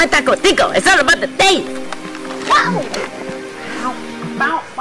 my taco, Tico. It's all about the taste. Wow. Ow. Bow.